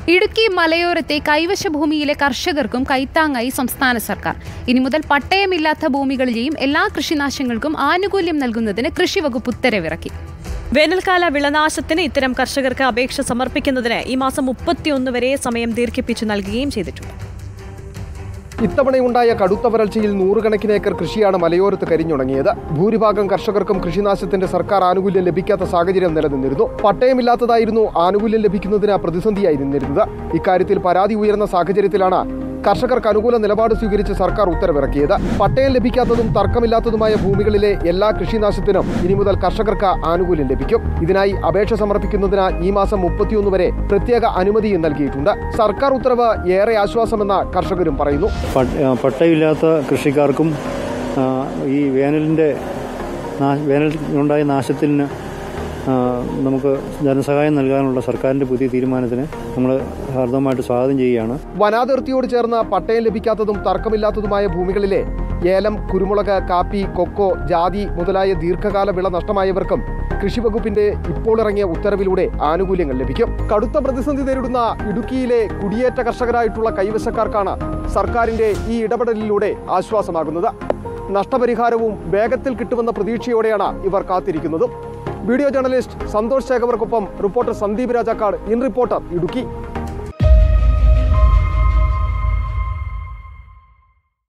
ഇടുക്കി മലയോരത്തെ കൈവശ ഭൂമിയിലെ കർഷകർക്കും കൈത്താങ്ങായി സംസ്ഥാന സർക്കാർ. ഇനി മുതൽ പട്ടയമില്ലാത്ത ഭൂമികളിലെയും എല്ലാ കൃഷിനാശങ്ങൾക്കും ആനുകൂല്യം നൽകുന്നതിന് കൃഷി വകുപ്പ് ഉത്തരവിറക്കി. വേനൽക്കാല വിളനാശത്തിന് ഇത്തരം കർഷകർക്ക് അപേക്ഷ സമർപ്പിക്കുന്നതിന് ഈ മാസം 31 വരെ സമയം ദീർഘിപ്പിച്ചു നൽകുകയും ചെയ്തിട്ടുണ്ട്. ഇത്തവണയുണ്ടായ കടുത്ത വരൾച്ചയിൽ നൂറുകണക്കിന് ഏക്കർ കൃഷിയാണ് മലയോരത്ത് കരിഞ്ഞുണങ്ങിയത്. ഭൂരിഭാഗം കർഷകർക്കും കൃഷിനാശത്തിന്റെ സർക്കാർ ആനുകൂല്യം ലഭിക്കാത്ത സാഹചര്യം നിലനിന്നിരുന്നു. പട്ടയമില്ലാത്തതായിരുന്നു ആനുകൂല്യം ലഭിക്കുന്നതിന് പ്രതിസന്ധിയായി നിന്നിരുന്നത്. ഇക്കാര്യത്തിൽ പരാതി ഉയർന്ന സാഹചര്യത്തിലാണ് കർഷകർക്ക് അനുകൂല നിലപാട് സ്വീകരിച്ച് സർക്കാർ ഉത്തരവിറക്കിയത്. പട്ടയം ലഭിക്കാത്തതും തർക്കമില്ലാത്തതുമായ ഭൂമികളിലെ എല്ലാ കൃഷിനാശത്തിനും ഇനി മുതൽ കർഷകർക്ക് ആനുകൂല്യം ലഭിക്കും. ഇതിനായി അപേക്ഷ സമർപ്പിക്കുന്നതിന് ഈ മാസം 31 വരെ പ്രത്യേക അനുമതിയും നൽകിയിട്ടുണ്ട്. സർക്കാർ ഉത്തരവ് ഏറെ ആശ്വാസമെന്ന് കർഷകരും പറയുന്നു. പട്ടയമില്ലാത്ത കൃഷിക്കാർക്കും ഈ വേനലുണ്ടായ നാശത്തിന് നമുക്ക് ധനസഹായം നൽകാനുള്ള സർക്കാരിന്റെ പുതിയ തീരുമാനത്തിന് നമ്മൾ ഹാർദവമായിട്ട് സ്വാഗതം ചെയ്യുകയാണ്. വനാതിർത്തിയോട് ചേർന്ന് പട്ടയം ലഭിക്കാത്തതും തർക്കമില്ലാത്തതുമായ ഭൂമികളിലെ ഏലം, കുരുമുളക്, കാപ്പി, കൊക്കോ, ജാതി മുതലായ ദീർഘകാല വിള നഷ്ടമായവർക്കും കൃഷിവകുപ്പിന്റെ ഇപ്പോൾ ഇറങ്ങിയ ഉത്തരവിലൂടെ ആനുകൂല്യങ്ങൾ ലഭിക്കും. കടുത്ത പ്രതിസന്ധി നേരിടുന്ന ഇടുക്കിയിലെ കുടിയേറ്റ കർഷകരായിട്ടുള്ള കൈവശക്കാർക്കാണ് സർക്കാരിന്റെ ഈ ഇടപെടലിലൂടെ ആശ്വാസമാകുന്നത്. നഷ്ടപരിഹാരവും വേഗത്തിൽ കിട്ടുമെന്ന പ്രതീക്ഷയോടെയാണ് ഇവർ കാത്തിരിക്കുന്നതും. വീഡിയോ ജേർണലിസ്റ്റ് സന്തോഷ് ശേഖവർക്കൊപ്പം reporter Sandeep Rajakkad, in reporter, Idukki.